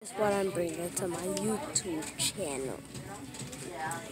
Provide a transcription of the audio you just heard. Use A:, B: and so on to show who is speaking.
A: Is what I'm bringing to my YouTube channel.